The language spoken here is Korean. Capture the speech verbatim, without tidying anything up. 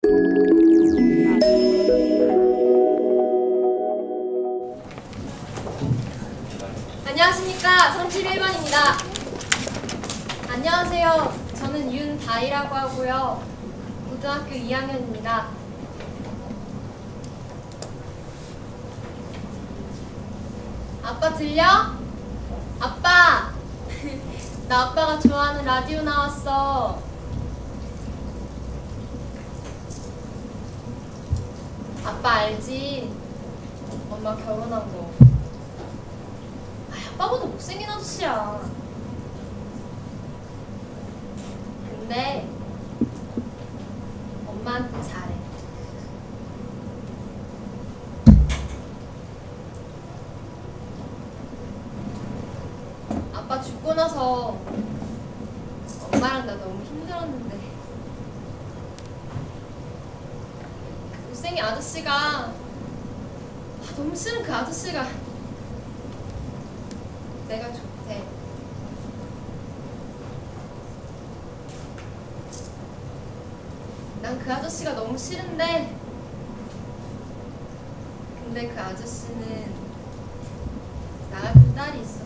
안녕하십니까. 삼십일 번입니다. 안녕하세요. 저는 윤다희라고 하고요. 고등학교 이 학년입니다. 아빠 들려? 아빠! 나 아빠가 좋아하는 라디오 나왔어. 아빠 알지? 엄마 결혼한 거. 아, 아빠보다 못생긴 아저씨야. 근데 엄마한테 잘해. 아빠 죽고 나서 엄마랑 나 너무 힘들었는데 그 못생긴 아저씨가 아, 너무 싫은 그 아저씨가 내가 좋대. 난 그 아저씨가 너무 싫은데 근데 그 아저씨는 나 같은 딸이 있어.